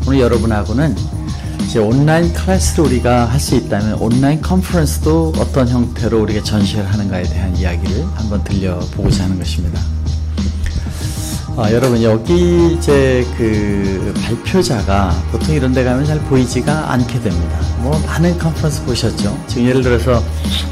오늘 여러분하고는 이제 온라인 클래스를 우리가 할 수 있다면 온라인 컨퍼런스도 어떤 형태로 우리가 전시를 하는가에 대한 이야기를 한번 들려보고자 하는 것입니다. 여러분, 여기 이제 그 발표자가 보통 이런 데 가면 잘 보이지가 않게 됩니다. 뭐 많은 컨퍼런스 보셨죠? 지금 예를 들어서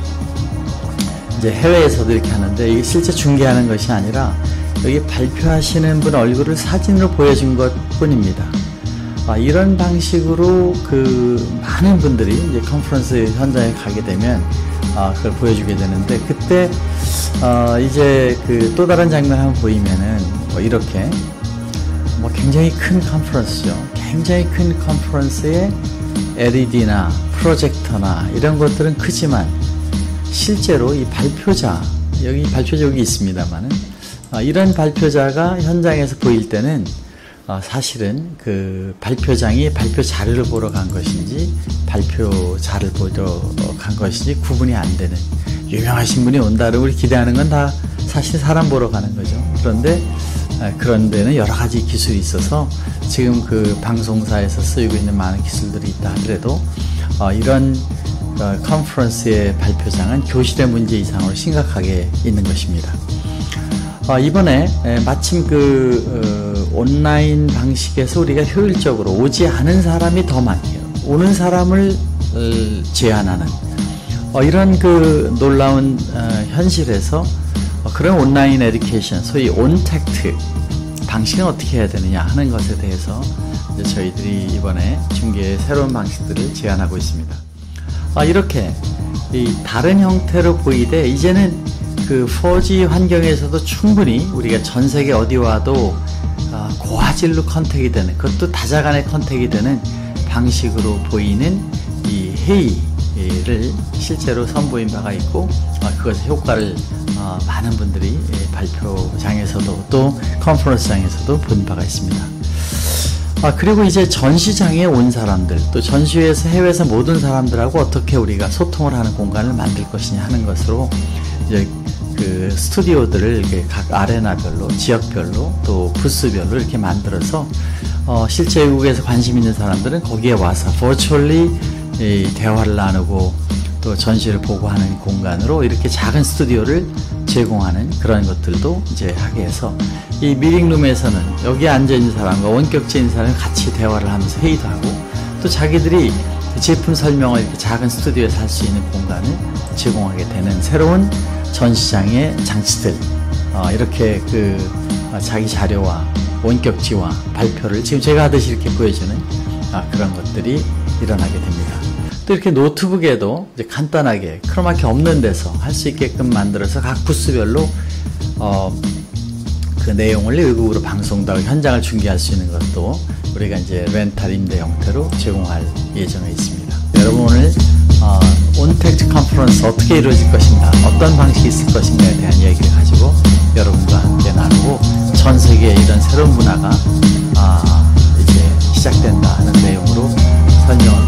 이제 해외에서도 이렇게 하는데 이게 실제 중계하는 것이 아니라 여기 발표하시는 분 얼굴을 사진으로 보여준 것 뿐입니다. 이런 방식으로 그 많은 분들이 이제 컨퍼런스 현장에 가게 되면 그걸 보여주게 되는데, 그때 이제 그 또 다른 장면 한번 보이면은 뭐 이렇게 뭐 굉장히 큰 컨퍼런스죠. 굉장히 큰 컨퍼런스에 LED나 프로젝터나 이런 것들은 크지만 실제로 이 발표자, 여기 발표자 여기 있습니다만은 이런 발표자가 현장에서 보일 때는 사실은 그 발표장이 발표 자료를 보러 간 것인지 발표자를 보러 간 것인지 구분이 안 되는, 유명하신 분이 온다고 우리 기대하는 건 다 사실 사람 보러 가는 거죠. 그런데 그런 데는 여러 가지 기술이 있어서 지금 그 방송사에서 쓰이고 있는 많은 기술들이 있다 하더라도 이런 컨퍼런스의 발표장은 교실의 문제 이상으로 심각하게 있는 것입니다. 이번에 마침 그 온라인 방식에서 우리가 효율적으로 오지 않은 사람이 더 많아요. 오는 사람을 제한하는 이런 그 놀라운 현실에서 그런 온라인 에듀케이션, 소위 온택트 방식은 어떻게 해야 되느냐 하는 것에 대해서 이제 저희들이 이번에 중계의 새로운 방식들을 제안하고 있습니다. 이렇게 이 다른 형태로 보이되 이제는 그 4G 환경에서도 충분히 우리가 전 세계 어디 와도 고화질로 컨택이 되는, 그것도 다자간의 컨택이 되는 방식으로 보이는 이 회의를 실제로 선보인 바가 있고, 그것의 효과를 많은 분들이 발표장에서도 또 컨퍼런스장에서도 본 바가 있습니다. 그리고 이제 전시장에 온 사람들, 또 전시회에서 해외에서 모든 사람들하고 어떻게 우리가 소통을 하는 공간을 만들 것이냐 하는 것으로 이제 그 스튜디오들을 이렇게 각 아레나별로, 지역별로, 또 부스별로 이렇게 만들어서 실제 외국에서 관심 있는 사람들은 거기에 와서 버추얼리 대화를 나누고 또 전시를 보고 하는 공간으로 이렇게 작은 스튜디오를 제공하는 그런 것들도 이제 하게 해서 이 미팅룸에서는 여기 앉아있는 사람과 원격제인 사람이 같이 대화를 하면서 회의도 하고, 또 자기들이 제품 설명을 이렇게 작은 스튜디오에서 할 수 있는 공간을 제공하게 되는 새로운 전시장의 장치들, 이렇게 그 자기 자료와 원격지와 발표를 지금 제가 하듯이 이렇게 보여주는 그런 것들이 일어나게 됩니다. 또 이렇게 노트북에도 이제 간단하게 크로마키 없는 데서 할 수 있게끔 만들어서 각 부스별로 그 내용을 외국으로 방송도 하고 현장을 중계할 수 있는 것도 우리가 이제 렌탈 임대 형태로 제공할 예정에 있습니다. 여러분, 오늘 온택트 컨퍼런스 어떻게 이루어질 것인가, 어떤 방식이 있을 것인가에 대한 이야기를 가지고 여러분과 함께 나누고, 전 세계에 이런 새로운 문화가 이제 시작된다 하는 내용으로 설명을